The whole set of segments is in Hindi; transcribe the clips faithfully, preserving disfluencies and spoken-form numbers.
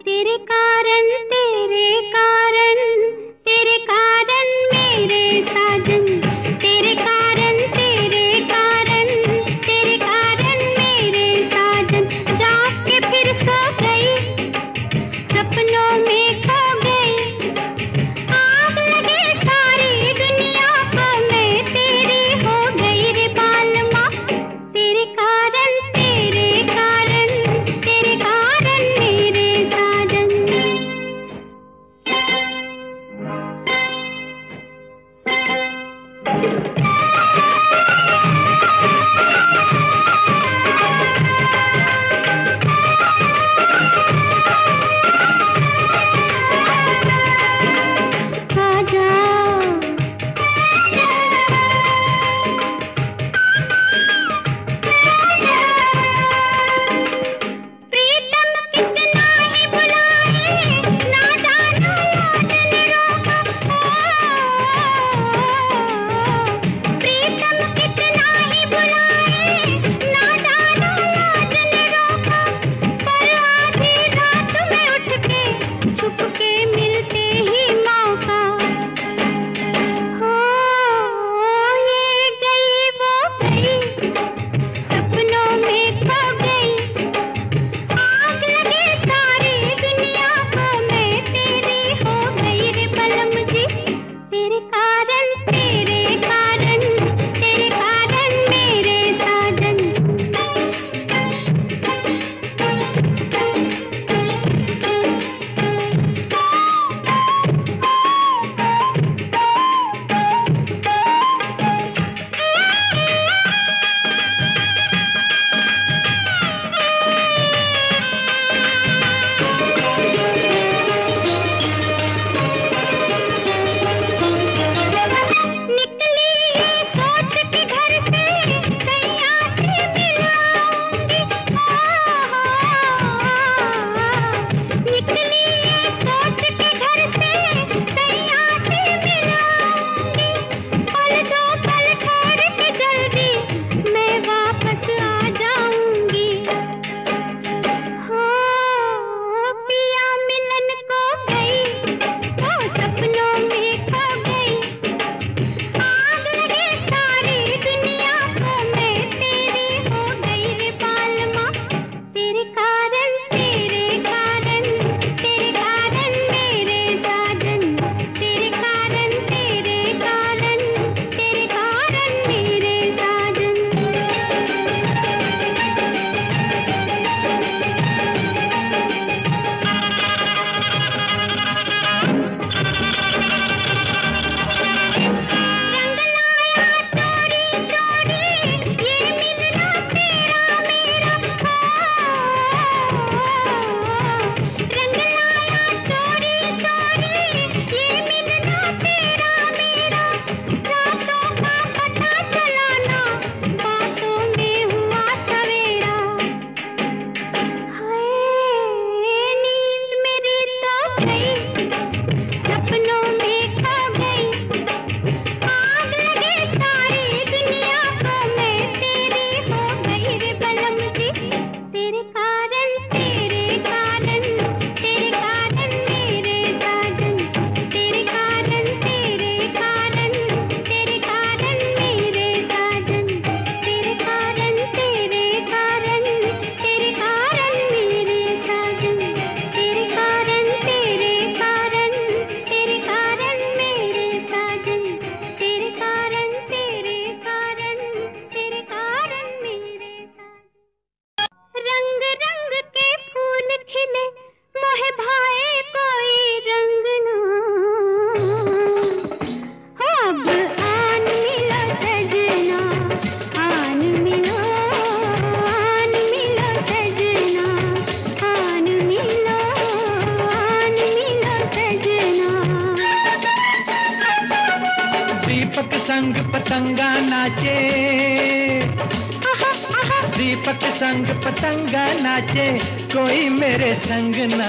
तेरे कारण तेरे कारण तेरे कारण मेरे साजन, तेरे कारण तेरे कारण तेरे कारण मेरे साजन। जाके फिर सो गई, सपनों में खो गई, आग लगे सारी दुनिया को, मैं तेरी हो गई रे बालमा। तेरे कारण तेरे कारण तेरे कारण मेरे साजन। आजा प्रीतम कितना ही बुलाए, ना जानो याद न रोका। प्रीतम कितना ही बुलाए, ना जानो याद न रोका। पर आधी रात में उठ के छुप के मिलते ही मौका। हो ये गई वो गई, सपनों में खो गई, आग लगे सारी दुनिया को, मैं तेरी हो गई रे बलम जी। तेरे कारण तेरे कारण तेरे कारण मेरे साजन। निकली ये सोच के घर से, सैया से मिलाऊंगी। निकली ये सोच के घर से, सैया से मिलाऊंगी। पल दो पल ठहर के जल्दी, मैं वापस आ जाऊंगी। हो पिया मिलन को गई, वो सपनों में खो गई, आग लगे सारी दुनिया को, मैं तेरी हो गई रे बालमा। तेरे कारण तेरे कारण तेरे कारण मेरे साजन। तेरे कारण तेरे कारण तेरे कारण मेरे साजन। रंग लाया चोरी चोरी, ये मिलना तेरा मेरा। रंग लाया चोरी चोरी, ये मिलना तेरा मेरा। रातों का पता चलाना, बातों में हुआ सवेरा। हाय नींद मेरी तो गई, सपनों में खो गई, आग लगे सारी दुनिया को, मैं तेरी हो गई रे बलम जी। तेरे कारण तेरे कारण तेरे कारण मेरे साजन। तेरे कारण तेरे कारण तेरे कारण मेरे साजन। तेरे कारण तेरे कारण तेरे कारण मेरे साजन। तेरे कारण तेरे कारण तेरे कारण मेरे साजन। तेरे कारण तेरे कारण तेरे कारण मेरे साजन। रंग रंग के फूल खिले, मोहे भाए कोई रंग ना। हो अब आन मिलो सजना, आन मिलो आन मिलो सजना, आन मिलो आन मिलो सजना। दीपक संग पतंगा नाचे, दीपक संग पतंगा नाचे, कोई मेरे संग ना।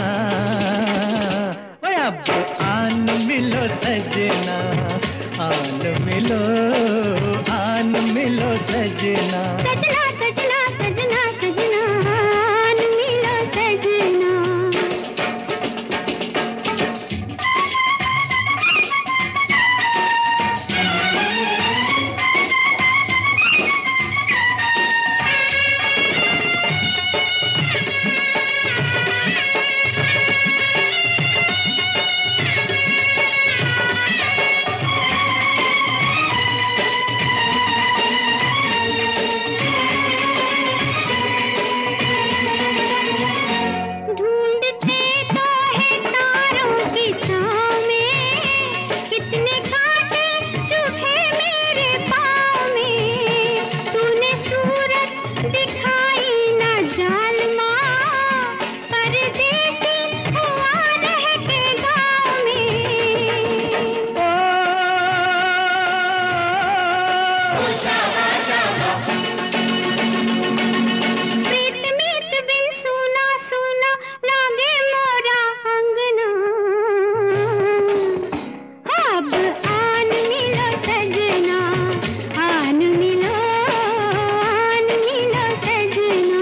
ओए अब आन मिलो सजना, आन मिलो आन मिलो सजना। सजना सजना सजना सजना, आन मिलो सजना। परदेसी हुआ रह के गाँव में। ओ शाबा शाबा प्रीत मीत बिन सुना सुना लागे मोरा अंगना। अब आन मिलो सजना, आन मिलो, आन मिलो सजना।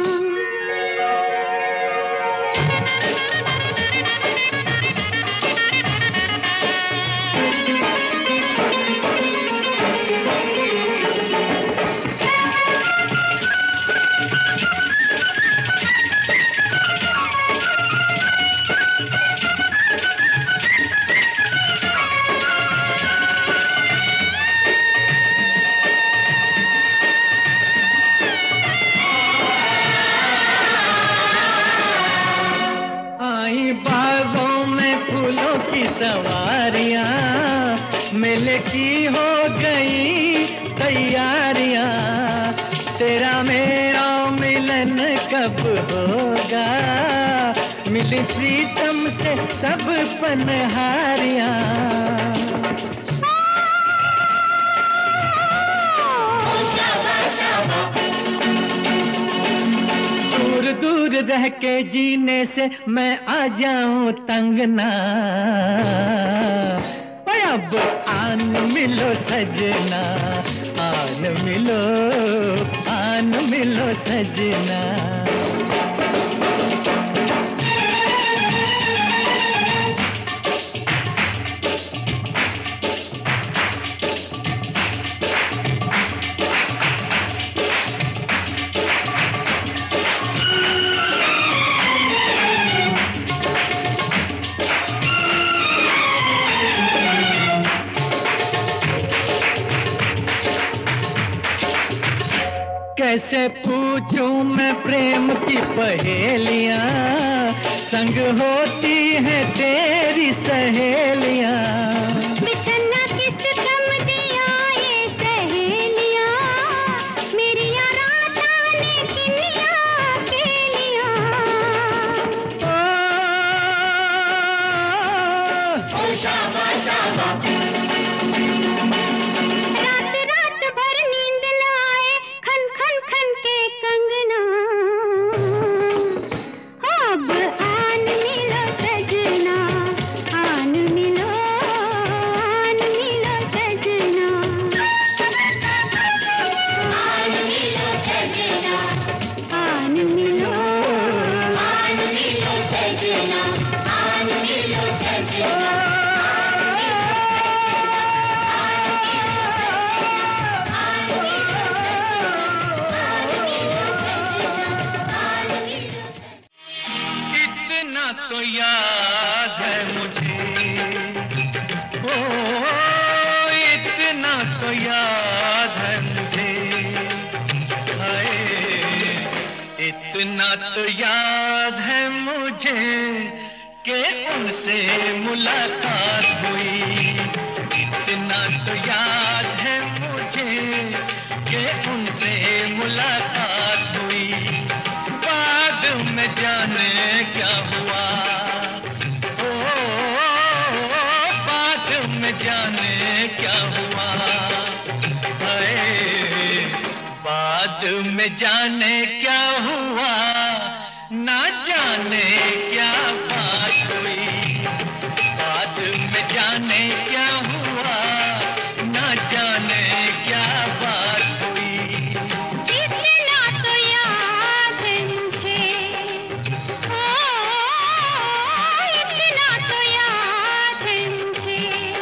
आई बागों में फूलों की सवारियां, मेले की हो गई तैयारियां। तेरा मेरा मिलन कब होगा, मिली प्रीतम से सब पनहारियां। दूर दूर रह के जीने से मैं आ जाऊं तंग ना। ओए अब आन मिलो सजना, आन मिलो, आन मिलो सजना। कैसे पूछूं मैं प्रेम की पहेलियां, संग होती हैं तेरी सहेलियां। बिछड़ना किस गम दिया ये सहेलियां, मेरी रात आने किनिया अकेलियां। ओ शाबा शाबा रात रात भर नींद न आए, खन खन खन के कंगना। अब आन मिलो सजना, आन मिलो, आन मिलो सजना। आन मिलो सजना, आन मिलो, आन मिलो सजना, आन मिलो सजना। इतना तो याद है मुझे, ओ इतना तो याद है मुझे, हाय इतना तो याद है मुझे कि उनसे मुलाकात हुई। इतना तो याद है मुझे कि उनसे मुलाकात हुई। बाद में जाने क्या हुआ, ओ बाद में जाने क्या हुआ, हाय बाद में जाने क्या हुआ, ना जाने क्या बात हुई। बाद में जाने क्या हुआ, ना जाने क्या बात हुई। इतना तो याद है मुझे, ओ इतना तो याद है मुझे,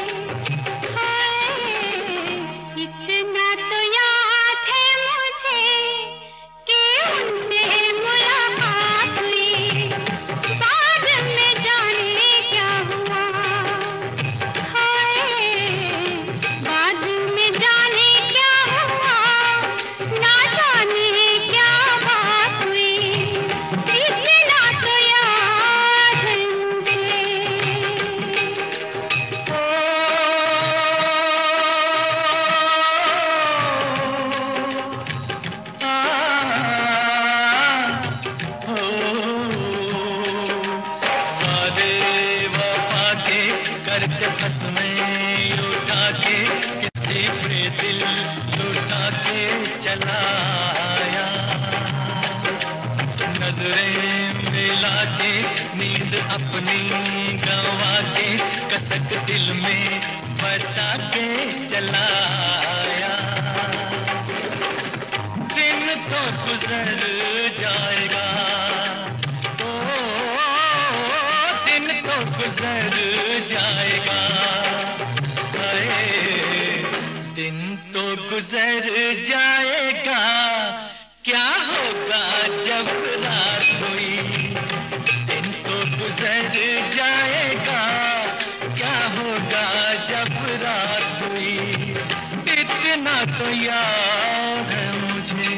हाय इतना तो याद है मुझे कि उनसे मुलाकात हुई। बाद के बस में उठा के किसी पे दिल लुटा के चला आया। नजरें मिला के नींद अपनी गंवा के कसक दिल में बसा के चला आया। दिन तो गुजर जाएगा, ओ दिन तो गुजर जाएगा, हाय दिन तो गुजर जाएगा, क्या होगा जब रात हुई। दिन तो गुजर जाएगा, क्या होगा जब रात हुई। इतना तो याद है मुझे।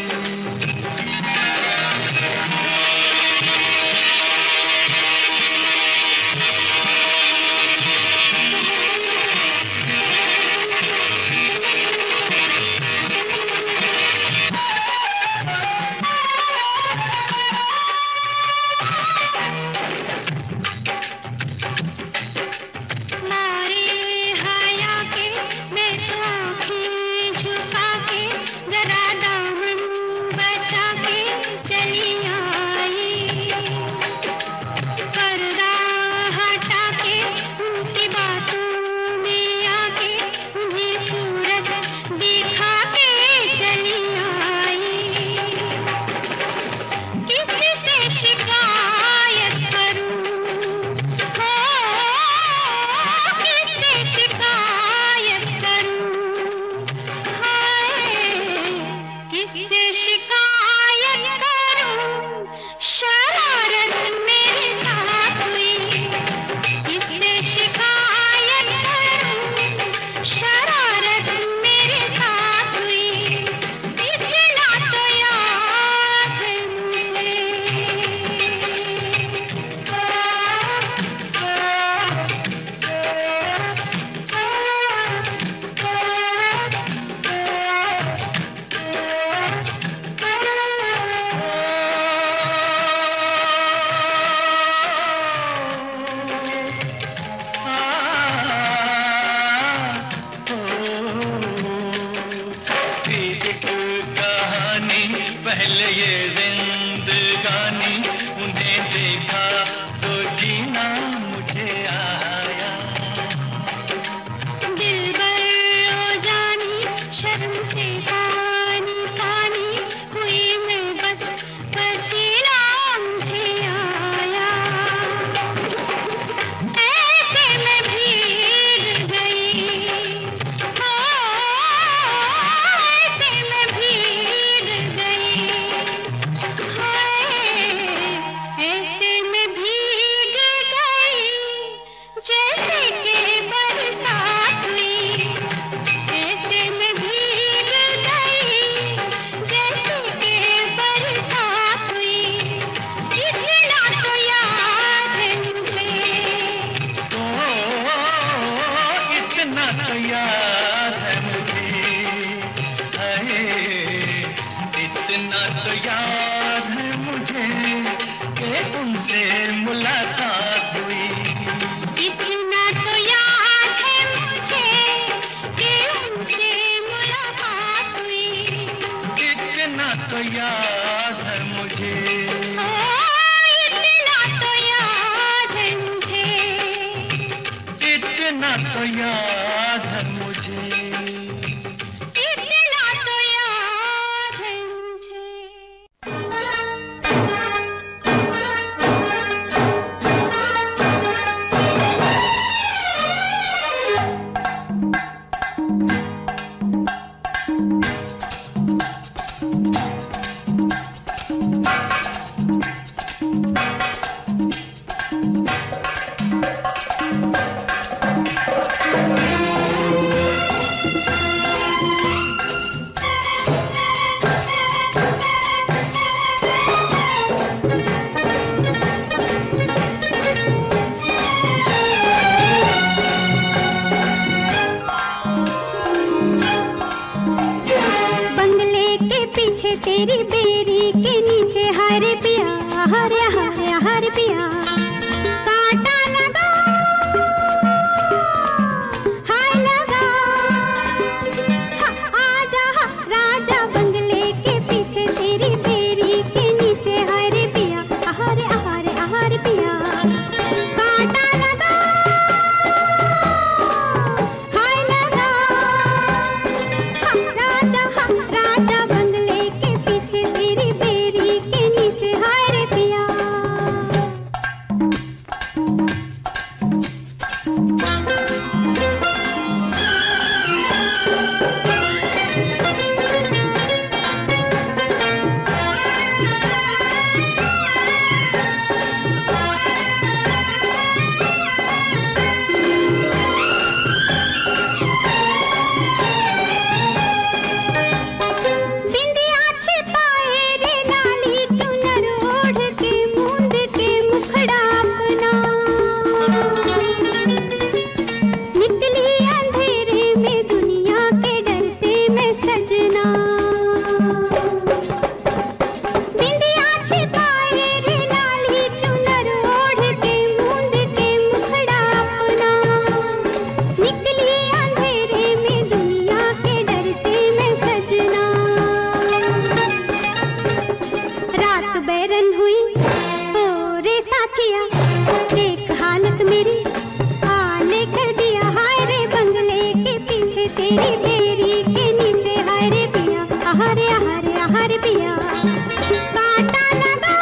किया, देख हालत मेरी आले कर दिया। हाय रे बंगले के पीछे तेरी बेरी के नीचे, हाय रे पिया आहारे आहारे आहारे पिया। कांटा लगा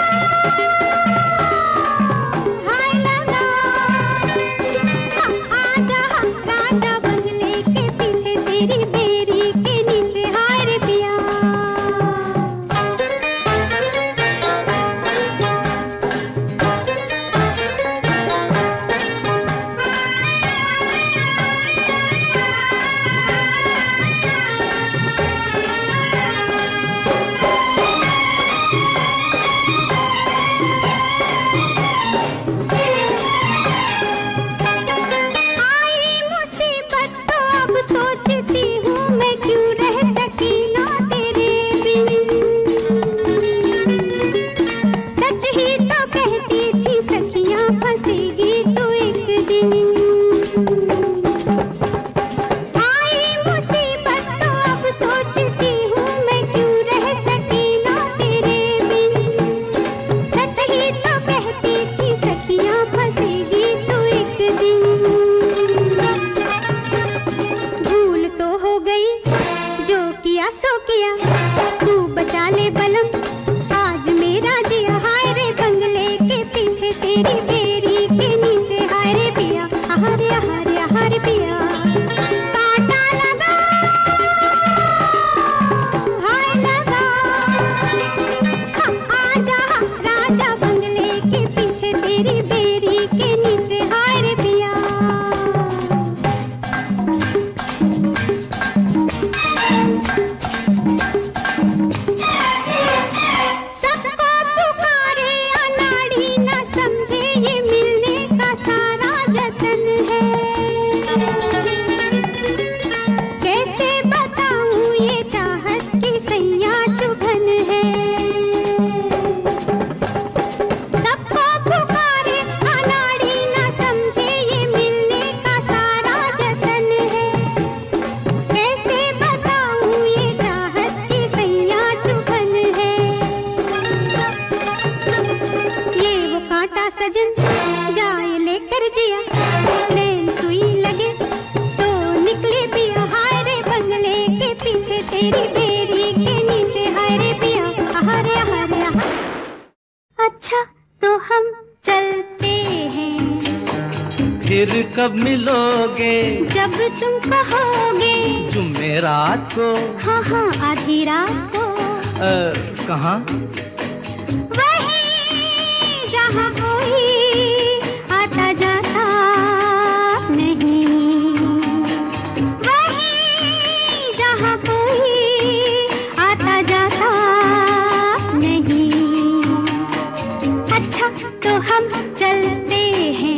हाय लगा, आजा राजा बंगले के पीछे तेरी बेरी के नीचे, हाय रे पिया। सोचती हूँ मैं क्यों रह सकी ना तेरे बिन, सच ही तो कहती थी सखियाँ फंसेगी तू एक दिन। आई मुसीबत तो अब सोचती हूँ मैं क्यों रह सकी ना तेरे बिन, सच ही तो कहती थी सखियाँ फंसेगी तू एक दिन। हो गई जो किया सो किया, तू बचा ले बलम आज मेरा जिया। हाय रे बंगले के पीछे तेरी बेरी के नीचे, हाय रे पिया आहारे आहारे आहारे पिया। कांटा लगा हाय लगा, आजा राजा बंगले के पीछे तेरी बेरी के नीचे, हाय रे पिया। सजन जाए लेकर जिया, नैन सुई लगे तो निकले पिया। हाय रे बंगले के पीछे तेरी बेरी के नीचे, हाय रे पिया आहारे आहारे आहारे। अच्छा तो हम चलते हैं, फिर कब मिलोगे? जब तुम कहोगे। जुमेरात को? हाँ हाँ आधी रात को। कहाँ? जहाँ कोई आता जाता नहीं, वहीं जहाँ कोई आता जाता नहीं। अच्छा तो हम चलते हैं।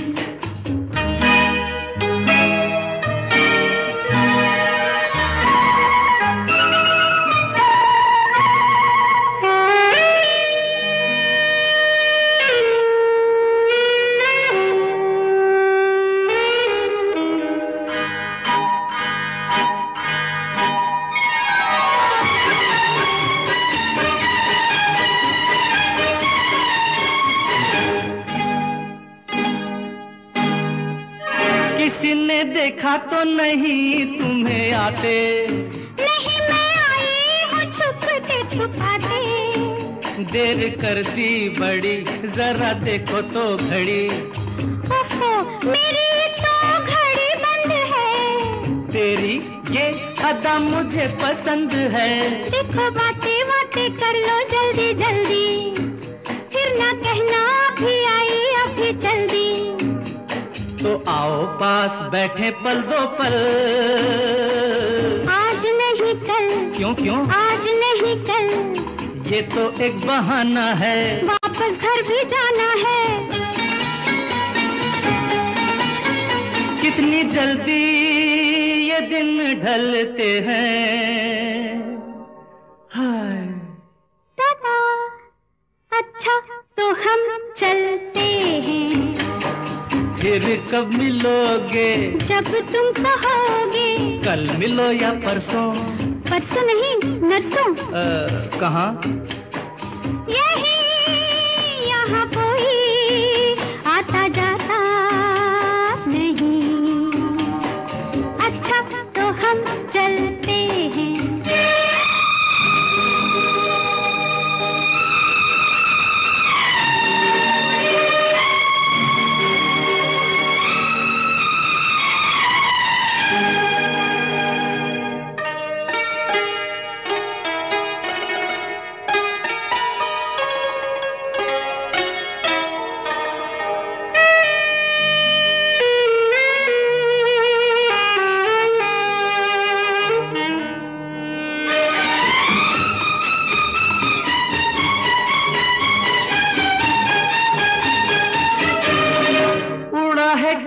किसी ने देखा तो नहीं तुम्हें आते? नहीं मैं आई हूँ छुप के छुपाते। देर कर दी बड़ी, जरा देखो तो घड़ी। ओहो मेरी तो घड़ी बंद है। तेरी ये अदा मुझे पसंद है। देखो बातें बातें कर लो जल्दी जल्दी, फिर ना कहना अभी आई अभी चल दी। तो आओ पास बैठे पल दो पल। आज नहीं कल। क्यों क्यों? आज नहीं कल। ये तो एक बहाना है, वापस घर भी जाना है। कितनी जल्दी ये दिन ढलते हैं। हाय टाटा। अच्छा तो हम चलते हैं, फिर कब मिलोगे? जब तुम कहोगे। कल मिलो या परसों? परसों नहीं नरसों। कहाँ? यही यहाँ कोई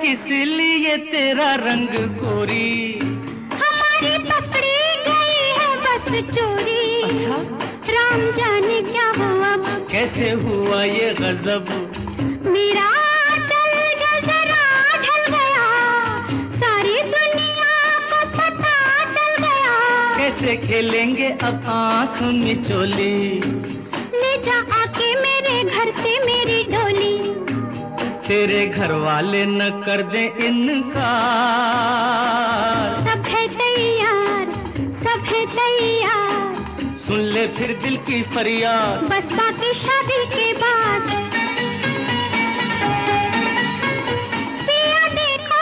इसलिए तेरा रंग गोरी। हमारी पकड़ी गई है बस चोरी। अच्छा? राम जाने क्या हुआ, कैसे हुआ ये गजब। मेरा चल जो जरा ढल गया, सारी दुनिया को पता चल गया। कैसे खेलेंगे अब आँख मिचोली। ले जा आके मेरे घर से मेरी डोली। तेरे घर वाले न कर दे इनकार। सब है तैयार, सब है तैयार। सुन ले फिर दिल की फरियाद। बस बाकी शादी के बाद। पिया देखो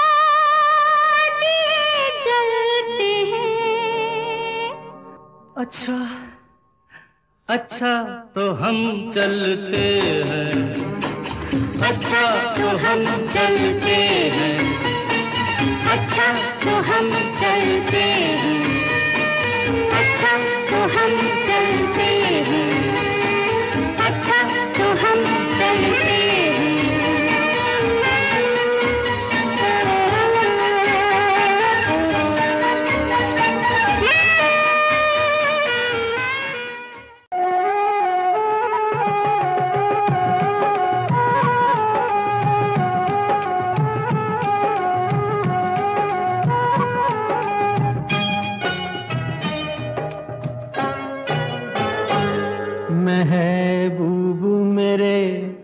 दिए जलते हैं। अच्छा अच्छा तो हम चलते हैं। अच्छा तो हम चलते हैं। अच्छा तो हम चलते हैं। अच्छा तो हम चलते हैं। अच्छा तो हम चलते हैं। महबूब मेरे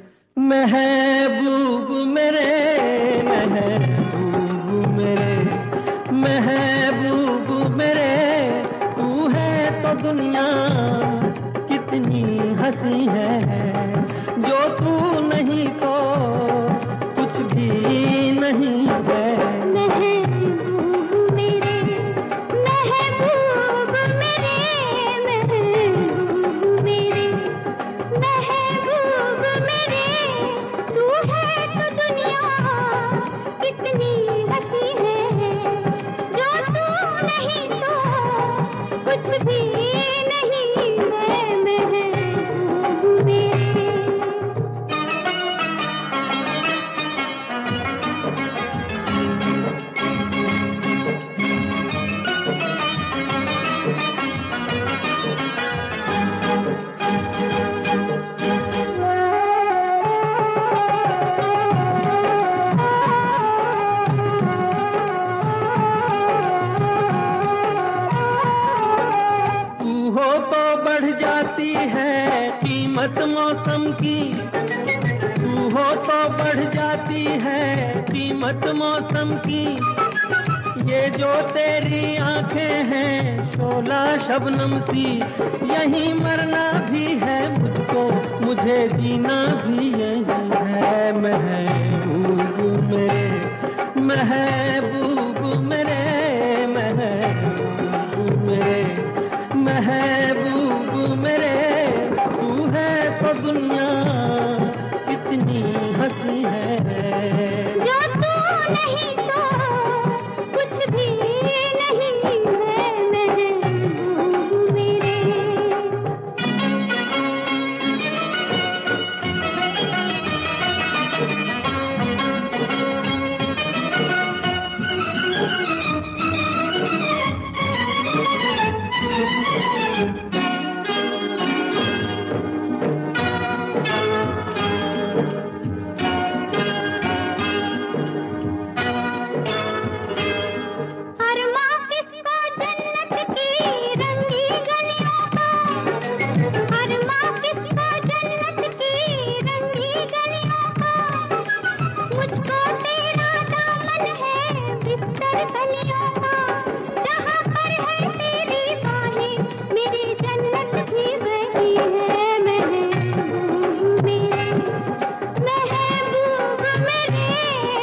महबूब मेरे महबूब मेरे महबूब मेरे, तू है तो दुनिया कितनी हंसी है। जो तू नहीं तो कुछ भी नहीं है। महबूब मेरे महबूब मेरे महबूब मेरे महबूब मेरे, तू है तो दुनिया कितनी हंसी है। जो तू नहीं तो कुछ भी नहीं है। महबूब मेरे। तू हो तो बढ़ जाती है कीमत मौसम की। तू हो तो बढ़ जाती है कीमत मौसम की। ये जो तेरी आंखें हैं शोला शबनम सी, यहीं मरना भी है मुझको, मुझे जीना भी यही है। महबूब मेरे महबूब मेरे महबूब मेरे महबूब मेरे, तू है तो दुनिया कितनी हंसी है। जो तू नहीं तो कुछ भी नहीं है। महबूब मेरे। अरमा किसको जन्नत की रंगी गलियों का। अरमा किसको जन्नत की रंगी गलियों का। मुझको तेरा दामन है बिस्तर कलियों का। जहाँ पर है तेरी बाहें मेरी जन्नत भी वही है। महबूब मेरे महबूब मेरे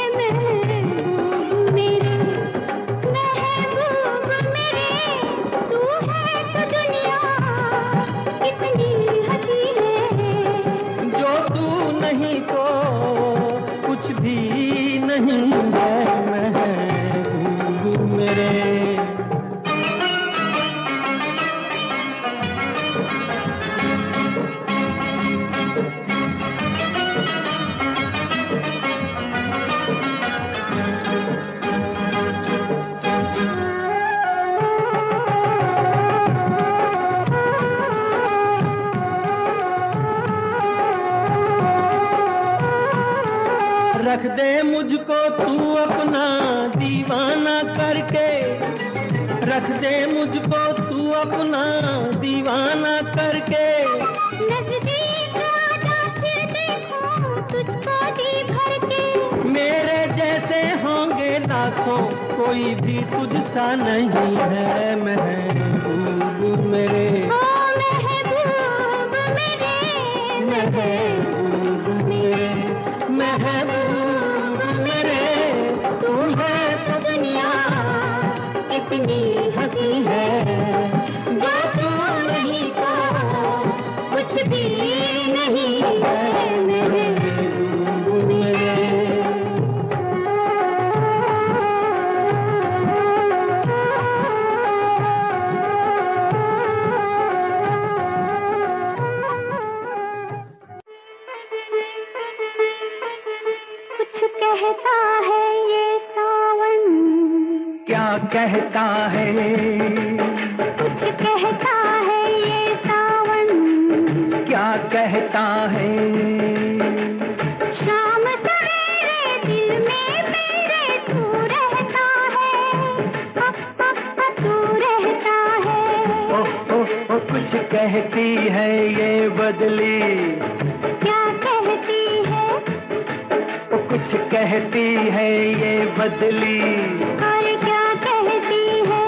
महबूब मेरे महबूब मेरे, तू है तो दुनिया कितनी हंसी है। जो तू नहीं तो कुछ भी नहीं है। महबूब मेरे रख दे मुझको तू अपना दीवाना करके, रख दे मुझको तू अपना दीवाना करके। नजदीक आजा फिर देखूं तुझको जी भर के। मेरे जैसे होंगे लाखों कोई भी तुझसा नहीं है महबूब मेरे। ओ महबूब मेरे, महबूब मेरे, महबूब मेरे। तू है तो दुनिया कितनी हंसी है, जो तू नहीं तो कुछ भी नहीं है महबूब मेरे। कहता है ये सावन, क्या कहता है, कुछ कहता है ये सावन, क्या कहता है। शाम सवेरे दिल में मेरे तू रहता है, तू रहता है। ओ, ओ, ओ, कुछ कहती है ये बदली, क्या कहती है, कुछ कहती है ये बदली। और क्या कहती है,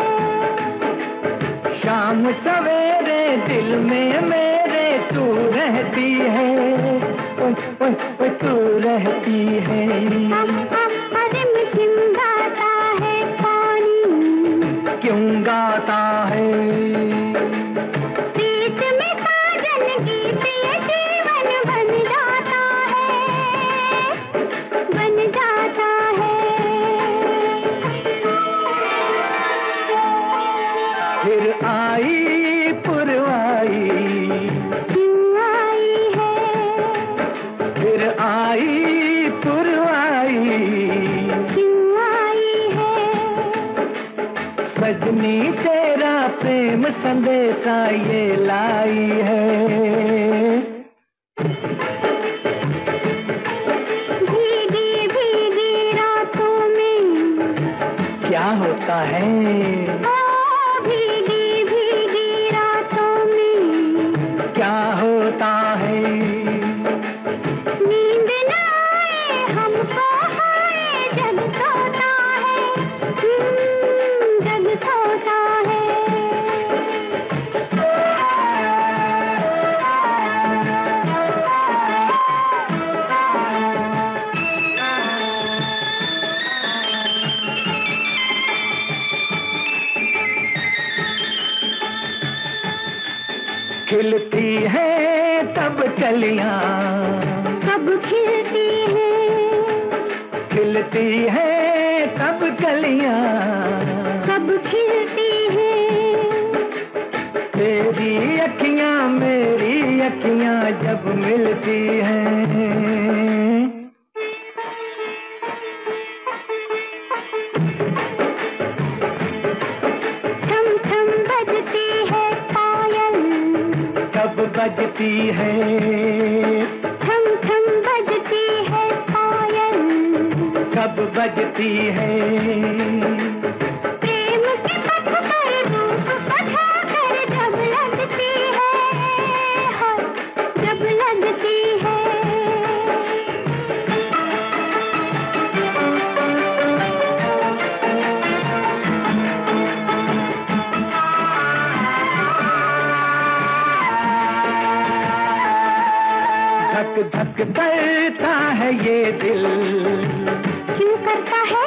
शाम सवेरे दिल में मेरे तू रहती है, ओ, ओ, ओ, तू रहती है। रिम झिम गाता है पानी, क्यों गाता है, प्रीत में साजन गीत ये जीवन बन जाता है, बन जाता है। फिर आई पुरवाई, क्यों आई है, फिर आई पुरवाई, क्यों आई है। सजनी तेरा प्रेम संदेशा ये लाई है। भीगी भीगी रातों में क्या होता है, ओ भीगी भीगी रातों में क्या होता है। नींद न आए हमको हाय जग सोता है, हम्म, जग सोता है। खिलती है तब कलियां, कब खिलती है, खिलती है तब कलियां, कब खिलती है। तेरी अखियां मेरी अखियां जब मिलती हैं। थम थम बजती है पायल, कब बजती है, थम थम बजती है पायल, कब बजती है। प्रेम के पथ पर रूप बधा कर जब लगती है, हाय, जब लगती है। धक धक करता है ये दिल, क्यों करता है,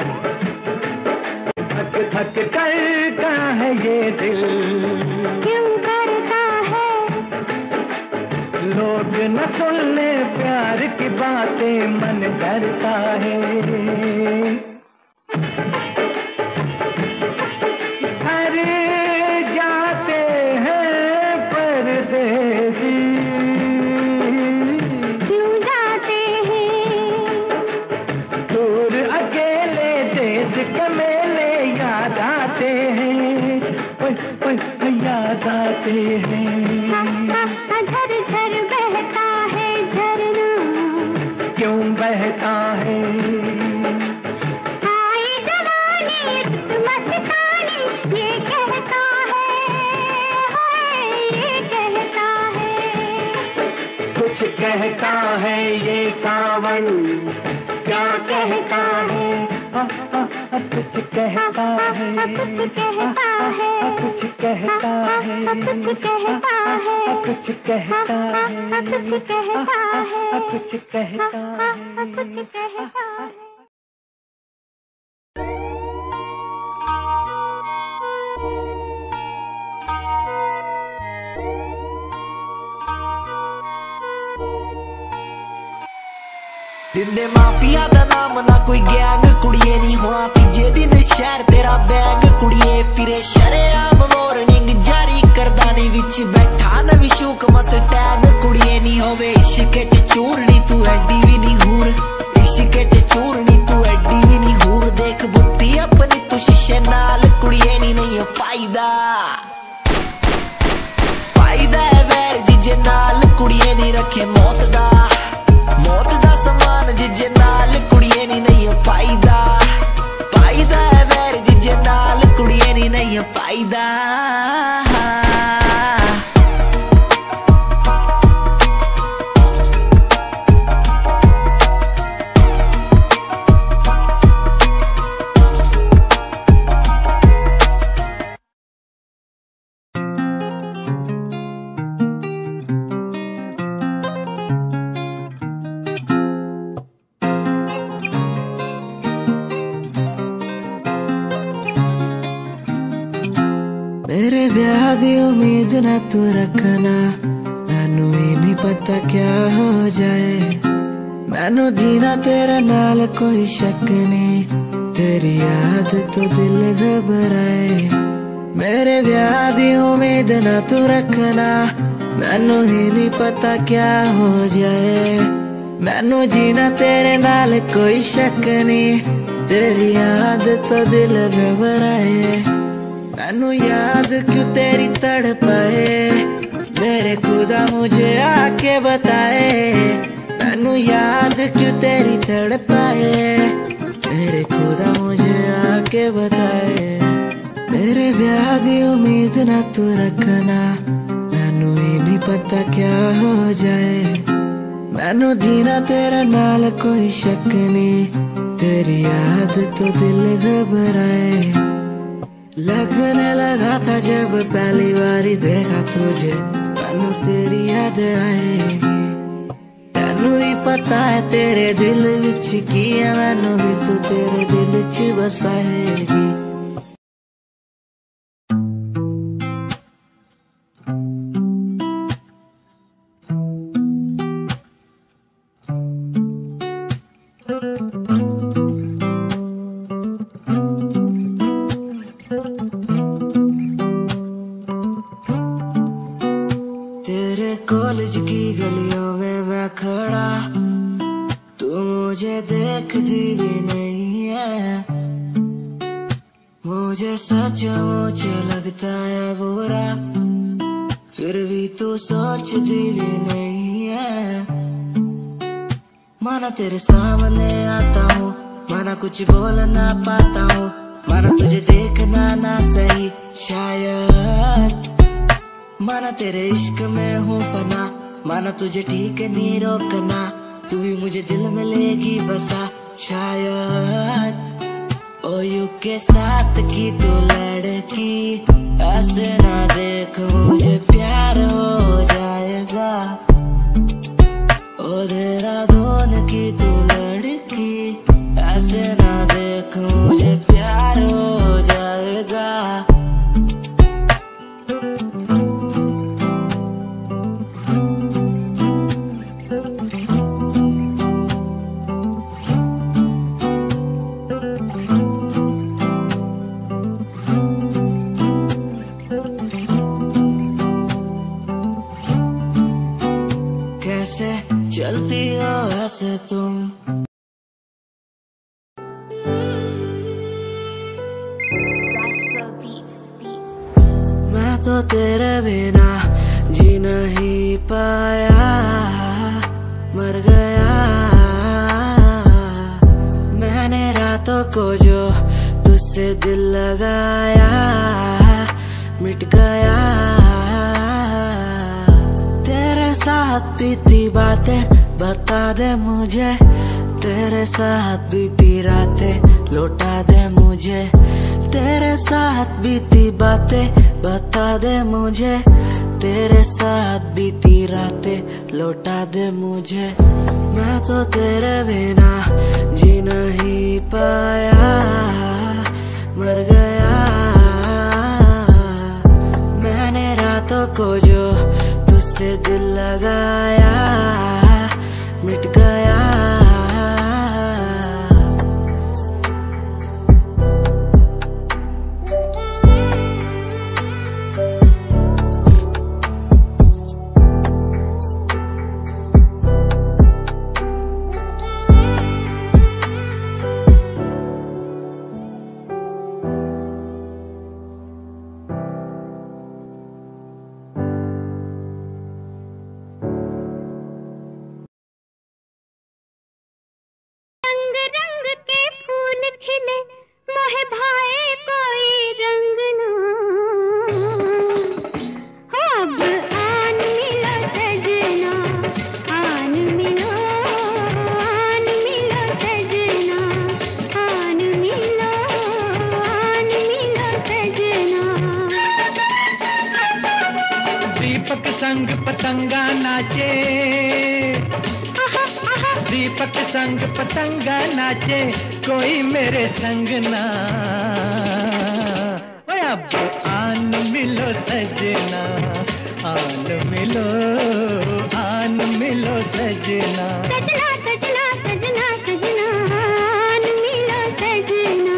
धक धक करता है ये दिल। क्यों करता है। लोग न सुनने प्यार की बातें मन डरता है। अरे जाते हैं परदेसी, क्यों जाते हैं, दूर अकेले देश के मेले याद आते हैं, ओए, ओए, याद आते हैं। झर झर बहता है झरना, क्यों बहता कहता है। हाय जवानी मस्तानी ये कहता है, हाय ये कहता है। कुछ कहता है ये सावन, क्या कहता है? कुछ कहता है, कुछ कहता है, कुछ कहता है, कुछ कहता है, कुछ कहता है, कुछ कहता है, कुछ कहता है, कुछ कहता है। दिंदे माफिया दा नाम ना कोई गैंग, कुड़िए नहीं होना तीजे दिन शहर तेरा बैग। कुड़िए फिरे शरेआम वार्निंग जारी करदानी विच बैठा नवी शूक मस टैग। कुड़िए नहीं होवे इश्क च चूरनी तू एडी भी नहीं हूर, इश्क च चूरनी तू एडी भी नहीं हूर। देख बुत्ती अपनी तू शीशे नाल, कुड़िए नहीं नहीं है फायदा, फायदा है वैर जिजे नाल। कुड़िए नहीं रखे मौत दा, मौत दा समान जिजे नाल। कुड़िए नहीं नहीं है फायदा, फायदा है वैर जिजे नाल। कुड़िए नहीं नहीं है फायदा। मेरे ब्याह दी उम्मीद ना तू रखना, मैनू ही नहीं पता क्या हो जाए। मैनू जीना तेरे नाल कोई शक नहीं, तेरी याद तो दिल घबराए। मेरे ब्याह दी उम्मीद ना तू रखना, मैनू ही नहीं पता क्या हो जाए। मैनू जीना तेरे नाल कोई शक नहीं, तेरी याद तो दिल घबराए। मैनू याद क्यों तेरी तड़पाए, मेरे खुदा मुझे आके बताए। मैनू याद क्यों तेरी तड़पाए, मेरे खुदा मुझे आके बताए। मेरे ब्याह दी उम्मीद ना तू रखना, मैनू ही नहीं पता क्या हो जाए। मैनू जीना तेरे नाल कोई शक नहीं, तेरी याद तो दिल घबराए। लगने लगा था जब पहली बारी देखा तुझे, मैनू तेरी याद आएगी। तैनू ही पता है तेरे दिल विच की है, मैनू भी तू तेरे दिल च बसाएगी। तेरे कॉलेज की गलियों में मैं खड़ा, तू मुझे देखती भी नहीं है। मुझे सचमुच लगता है बुरा, फिर भी तू सोचती भी नहीं है। माना तेरे सामने आता हूँ, माना कुछ बोल ना पाता हूँ, माना तुझे देखना ना सही शायद। माना तेरे इश्क में हूँ पना, माना तुझे ठीक नहीं रोकना, तू भी मुझे दिल में लेगी बसा शायद। ओ यू के साथ की तू लड़की, ऐसे ना देख मुझे प्यार हो जाएगा। ओ देहरादून की तू लड़की, ऐसे ना देख मुझे प्यार हो जाएगा। चलती हो ऐसे तुम, मैं तो तेरे बिना जी नहीं पाया, मर गया। रातों को जो तुझसे दिल लगाया मिट गया। तेरे साथ बीती बातें बता दे मुझे, तेरे साथ बीती रातें लौटा दे मुझे। तेरे साथ बीती बातें बता दे मुझे, तेरे साथ बीती रातें लौटा दे मुझे। मैं तो तेरे बिना जी नहीं पाया, मर गया। मैंने रातों को जो तुझसे दिल लगाया मिट गया। दीपक संग पतंगा नाचे, दीपक संग पतंगा नाचे, कोई मेरे संग ना। ओए अब आन मिलो सजना, आन मिलो, आन मिलो सजना। सजना सजना सजना सजना, आन मिलो सजना।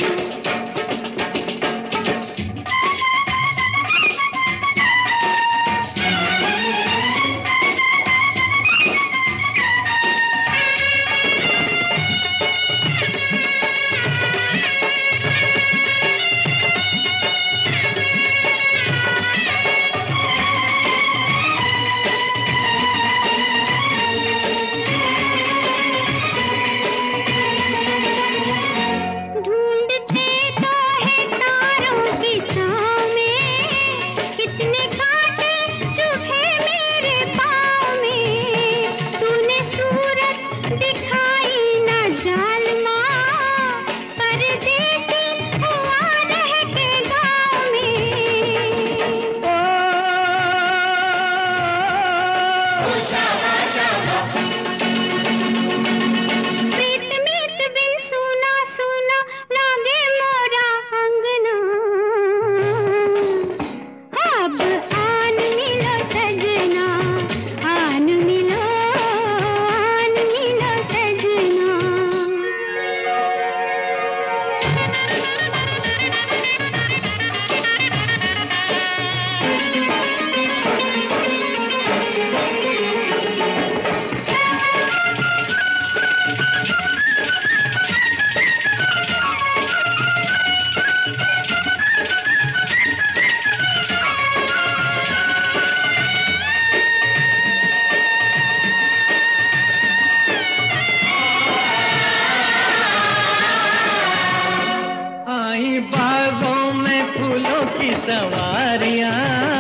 सवारियां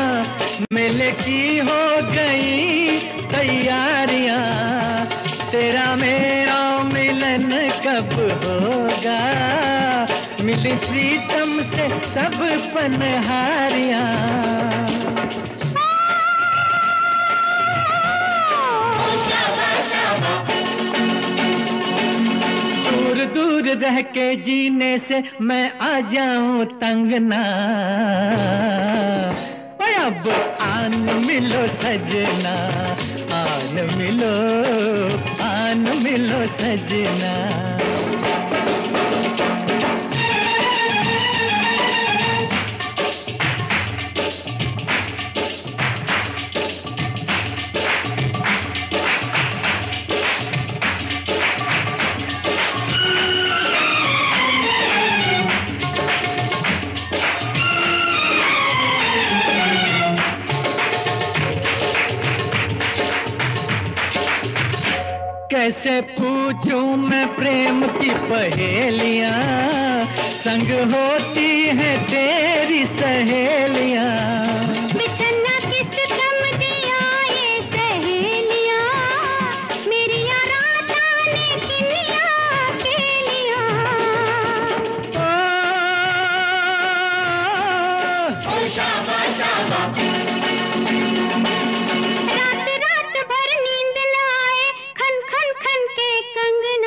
मेले की हो गई तैयारियां, तेरा मेरा मिलन कब होगा, मिली प्रीतम से सब पनहारियां। दूर दूर रह के जीने से मैं आ जाऊं तंग ना, अब आन मिलो सजना, आन मिलो, आन मिलो सजना। कैसे फूल पूछूं मैं प्रेम की पहेलियां, संग होती है तेरी सहेलियां। बिछड़ना किस गम दिया ये सहेलियां, मेरी रात आने किनिया अकेलियां। ओ शाबा शाबा, रात रात भर नींद न आए, खन खन खन के कंगना।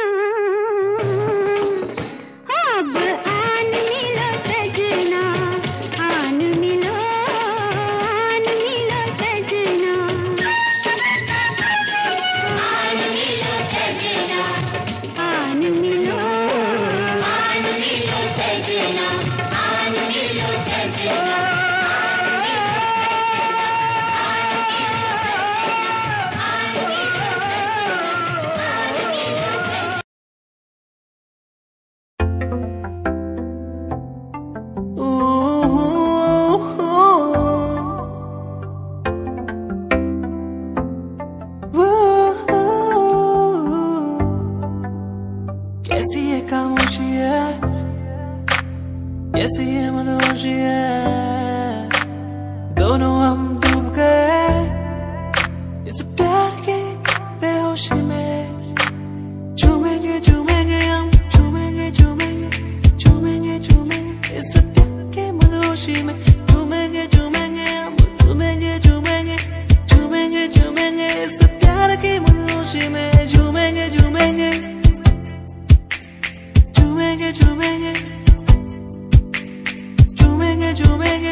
अब आन मिलो सजना, आन मिलो, आन मिलो सजना, आन मिलो सजना, आन मिलो, आन मिलो सजना, आन मिलो सजना। कैसी ये खामोशी है, कैसी ये मदहोशी है, दोनों हम डूब गए इस प्यार के बेहोशी में। झूमेंगे झूमेंगे हम, झूमेंगे झूमेंगे झूमेंगे झूमेंगे इस प्यार के मदहोशी में। झूमेंगे झूमेंगे हम, झूमेंगे झूमेंगे झूमेंगे झूमेंगे इस प्यार की मदहोशी में। झूमेंगे झूमेंगे झूमेंगे झूमेंगे झूमेंगे झूमेंगे।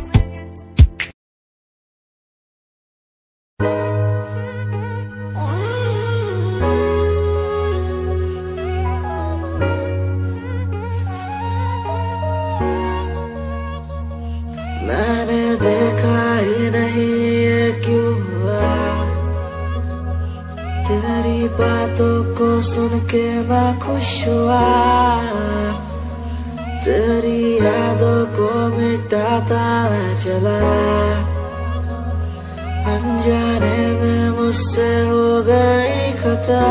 मैंने देखा ही नहीं ये क्यों हुआ, तेरी बातों को सुन के मैं खुश हुआ। तेरी यादों को मिटाता मैं चला, अनजाने में मुझसे हो गई खता।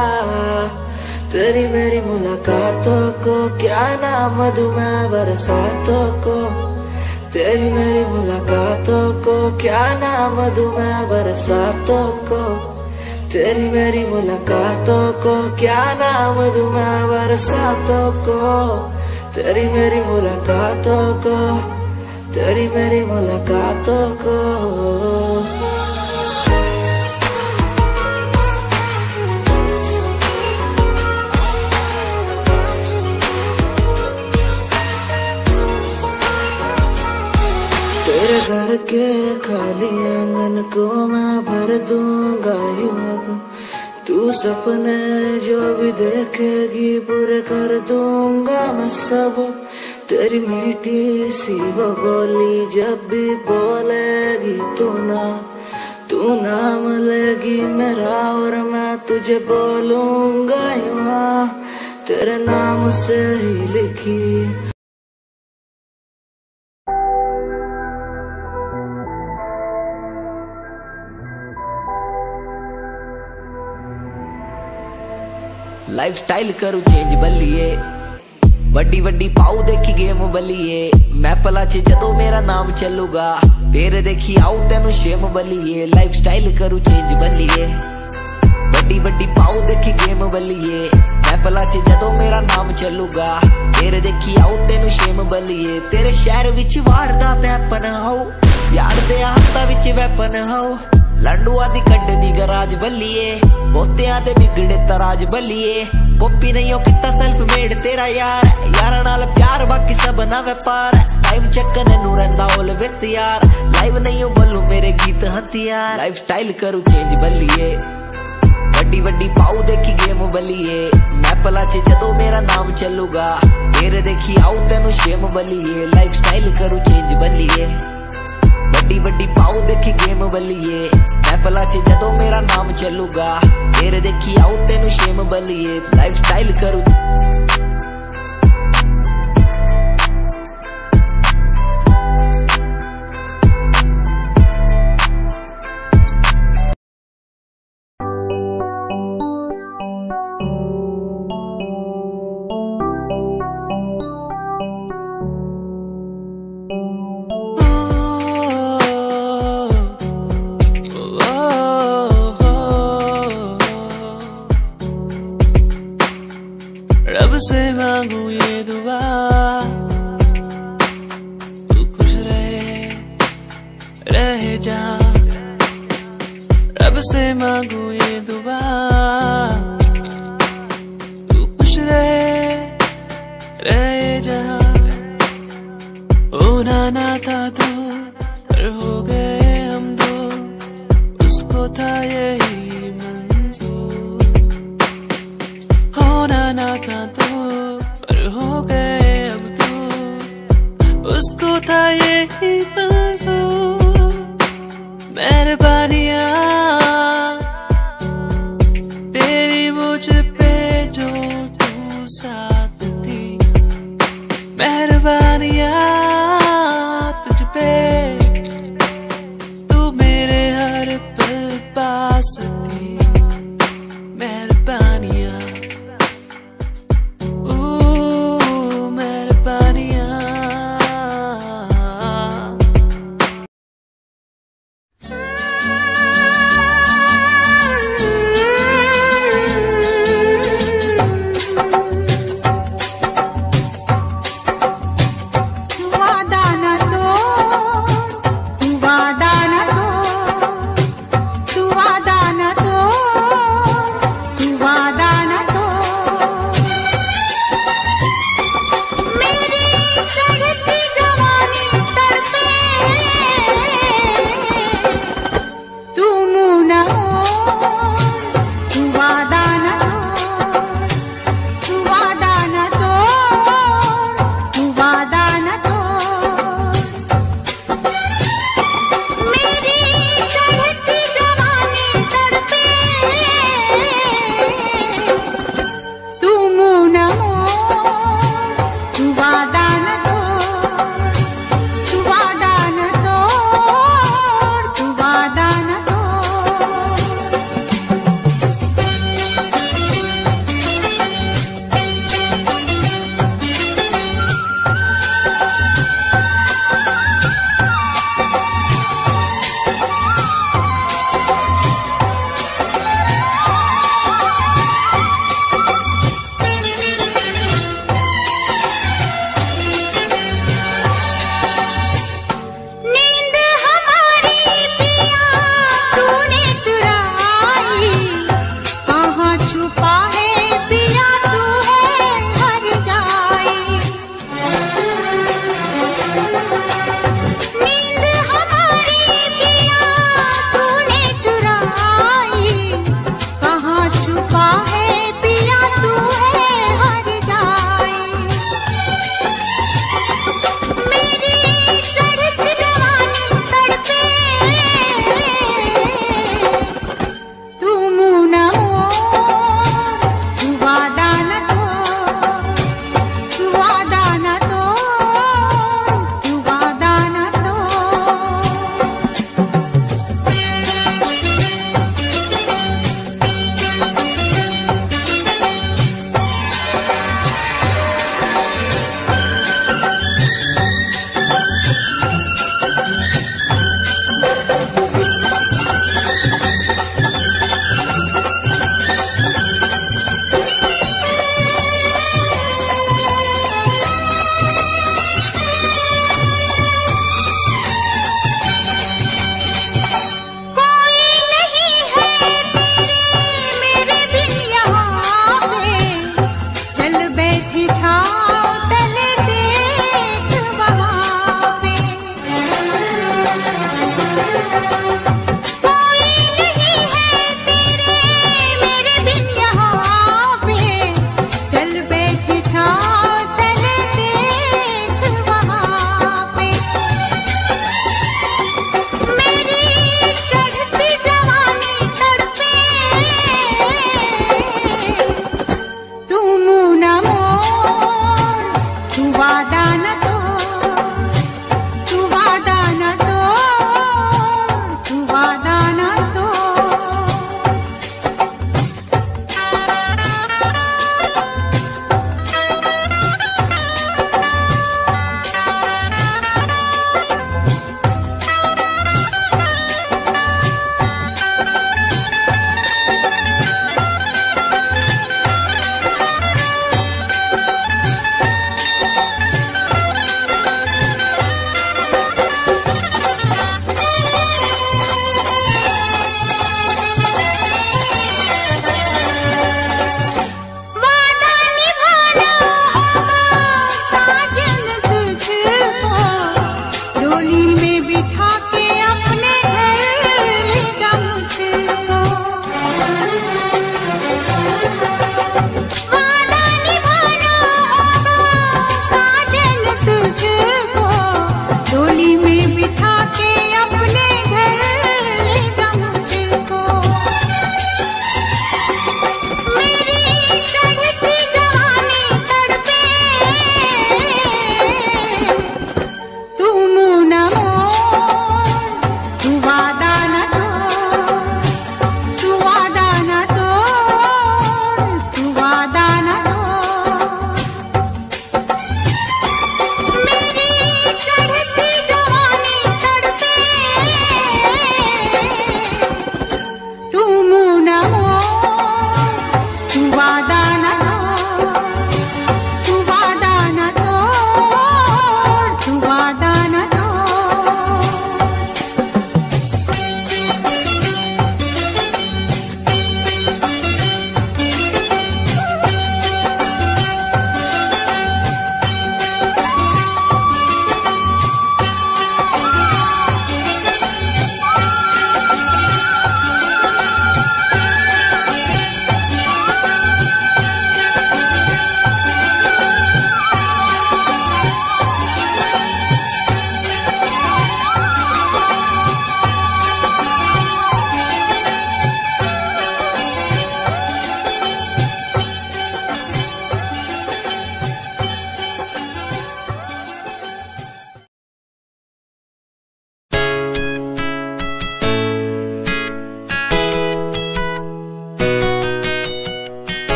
तेरी मेरी मुलाकातों को क्या नाम दूं मैं बरसातों को। तेरी मेरी मुलाकातों को क्या नाम दूं मैं बरसातों को। तेरी मेरी मुलाकातों को क्या नाम दूं मैं बरसातों को। तेरी मेरी मुलाकातों को, तेरी मेरी मुलाकातों को। तेरे घर के खाली आंगन को मैं भर दूंगा यूं अब। तू सपने जो भी देखेगी पूरे कर दूंगा मैं सब। तेरी मीठी सी वो बोली जब भी बोलेगी तू ना, तू नाम लेगी मेरा और मैं तुझे बोलूंगा यूं, तेरे नाम से ही लिखी। लाइफस्टाइल करू चेंज बल्लिए, वड्डी वड्डी पाऊ देखी गेम बल्लिए। मैं पला च जदों मेरा नाम चलूगा, फिर देखी आऊ तेनू शेम बल्लिए। लाइफस्टाइल करू चेंज बल्लिए, वड्डी वड्डी पाऊ देखी गेम बल्लिए। मैं पला च जदों मेरा नाम चलूगा, फिर देखी आऊ तेनू शेम बल्लिए। तेरे शहर विच वारदात हैपन हो, यार दे हाथा विच वैपन हो। लंडुआ दी कड्डनी गराज बल्लिए, बोतियां ते बिगड़े तराज बल्लिए। कॉपी नहीं हो किता सेल्फ मेड तेरा यार, यारा नाल प्यार बाकी सब ना व्यापार। टाइम चक्कर नू रंदा ऑलवेज तैयार, लाइव नहीं हो बोलू मेरे गीत हथियार। लाइफस्टाइल करू चेंज बल्लिए, वड्डी वड्डी पाऊ देखी गेम बल्लिए। मैं पला च जदों मेरा नाम चलूगा, फिर देखी आऊ तेनू शेम बल्लिए। लाइफस्टाइल करू चेंज बल्लिए, वड्डी वड्डी पाऊ देखी गेम बल्लिए। मैं पला च जदों मेरा नाम चलूगा, फिर देखी आऊ तेनू शेम बल्लिए। लाइफस्टाइल करू रब से मांगू ये दुआ, तू खुश रहे रहे जा। रब से मांगू ये दुआ, तू खुश रहे रहे जा। होना ना था तो पर हो गए हम दो, उसको था यही मंजूर। होना ना था तो पर हो गए अब तो, उसको था यही मंजूर। मेहरबानियाँ तेरी मुझ पे जो तू साथ थी, मेहरबानियाँ तुझ पे तू मेरे हर पल पास थी। मेहरबानियाँ ओ मेहरबानियाँ।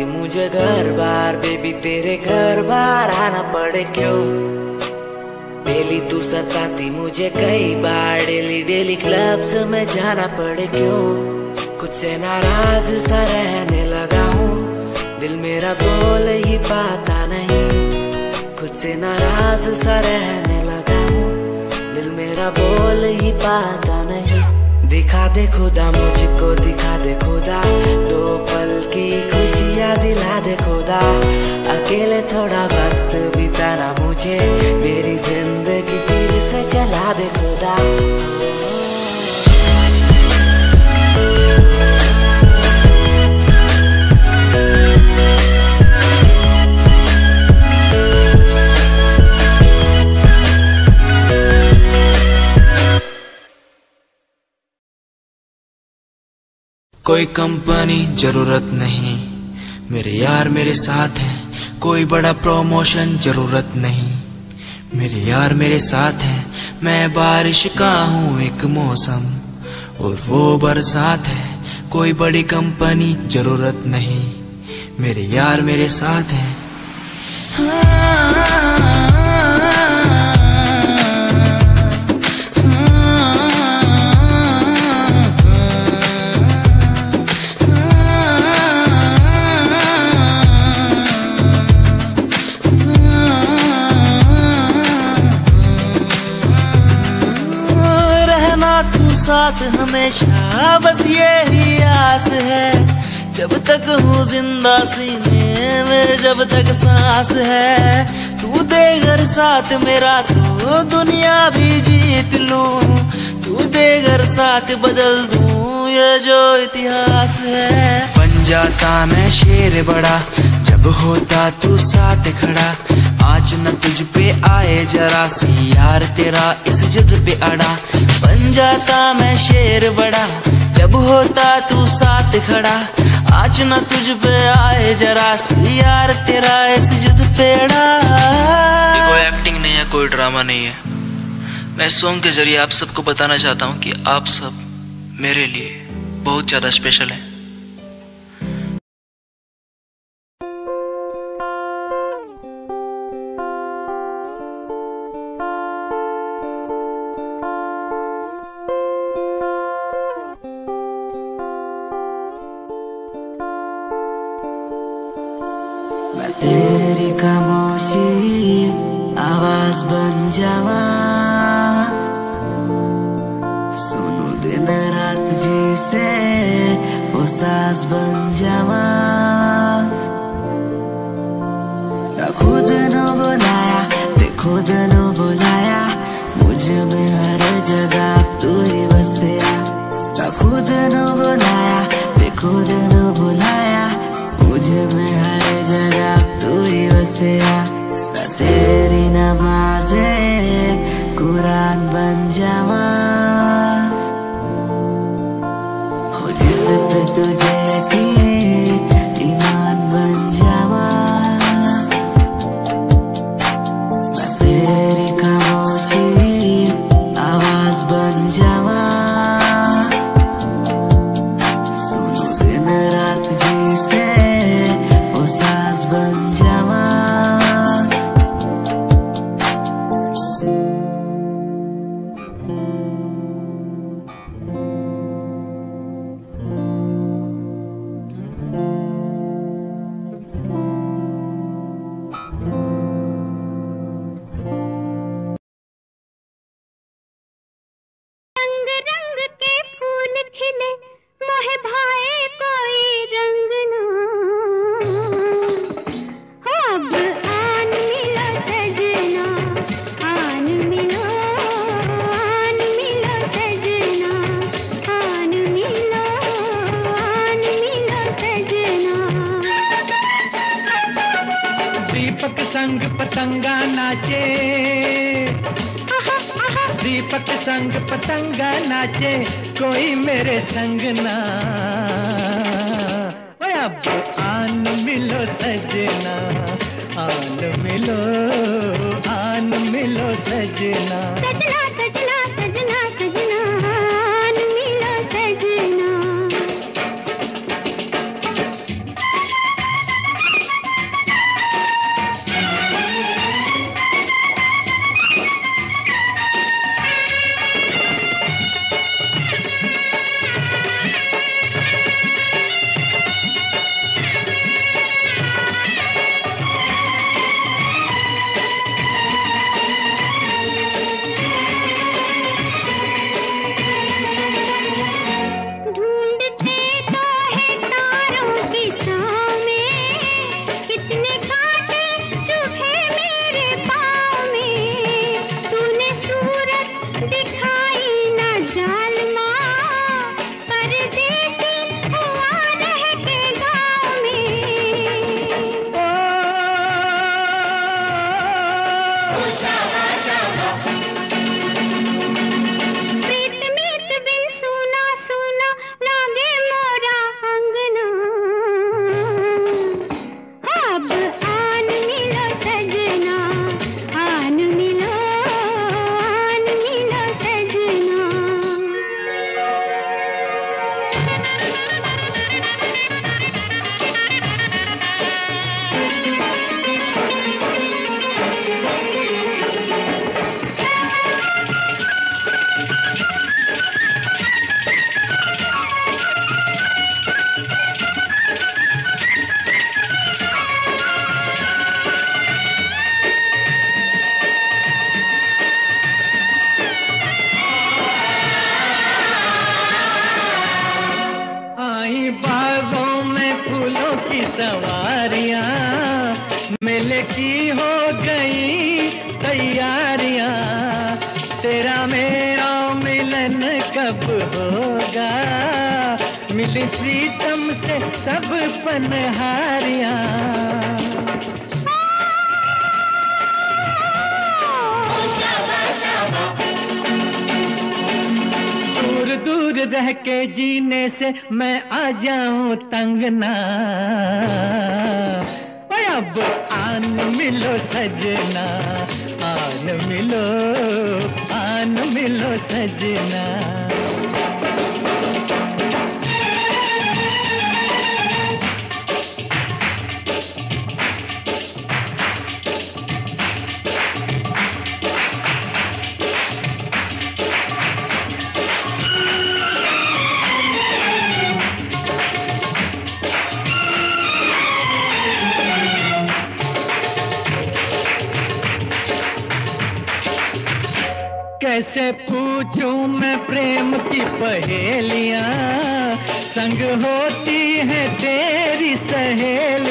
सताती मुझे घर बार, बेबी तेरे घर बार आना पड़े क्यों? डेली तू सताती मुझे कई बार, डेली डेली क्लब्स में जाना पड़े क्यों? कुछ से नाराज सा रहने लगा हूँ, दिल मेरा बोल ही पाता नहीं। खुद से नाराज सा रहने लगा हूँ, दिल मेरा बोल ही पाता नहीं। दिखा दे खुदा मुझको, दिखा दे खुदा, दो पल की खुशियाँ दिला दे खुदा। अकेले थोड़ा वक्त बिताना मुझे, मेरी जिंदगी फिर से चला दे खुदा। कोई कंपनी जरूरत नहीं, मेरे यार मेरे साथ हैं। कोई बड़ा प्रमोशन जरूरत नहीं, मेरे यार मेरे साथ हैं। मैं बारिश का हूँ एक मौसम और वो बरसात है। कोई बड़ी कंपनी जरूरत नहीं, मेरे यार मेरे साथ हैं। साथ हमेशा बस यही आस है, जब तक हूँ जिंदा सीने में, जब तक सांस है। तू दे घर साथ मेरा तो दुनिया भी जीत लूं, तू दे घर साथ बदल दूं ये जो इतिहास है। बन जाता मैं शेर बड़ा जब होता तू साथ खड़ा। आज न तुझ पे आए जरा सी यार तेरा इस जिद पे अड़ा। बन जाता मैं शेर बड़ा जब होता तू साथ खड़ा। आज न तुझ पे आए जरा सी यार तेरा इस जिद पे अड़ा। ये कोई एक्टिंग नहीं है, कोई ड्रामा नहीं है। मैं सॉन्ग के जरिए आप सबको बताना चाहता हूँ कि आप सब मेरे लिए बहुत ज्यादा स्पेशल हैं। मैं तेरी खामोशी आवाज बन जावा, सुनू दिन रात जी से वो सास बन जावा। खुद न बुलाया ते खुद न बुलाया, मुझे में हर जगह तू ही बसया। खुद न बुलाया ते खुद न बुलाया, मुझे में हर जगह तू ही बसया। तेरी नमाज़े कुरान बन जावा, हो जिस पे तुझे की ईमान बन जावा। मैं तेरी खामोशी आवाज बन जावा, सुनो दिन रात जी से वो सास बन जावा। रंग रंग के फूल खिले मोहे भाए कोई रंग ना, हो अब आन मिलो सजना, आन मिलो आन मिलो सजना, आन मिलो आन मिलो सजना। दीपक संग पतंगा नाचे, दीपक संग पतंगा नाचे, कोई मेरे संग ना। ओए अब आन मिलो सजना, आन मिलो आन मिलो सजना। सजना सजना सजना सजना, आन मिलो सजना। सवारियां, मेले की हो गई तैयारियां, तेरा मेरा मिलन कब होगा, मिली प्रीतम से सब पनहारियां। दूर दूर रह के जीने से मैं आ जाऊं तंग ना, अब आन मिलो सजना, आन मिलो, आन मिलो सजना। कैसे पूछूं मैं प्रेम की पहेलियां, संग होती है तेरी सहेलियां,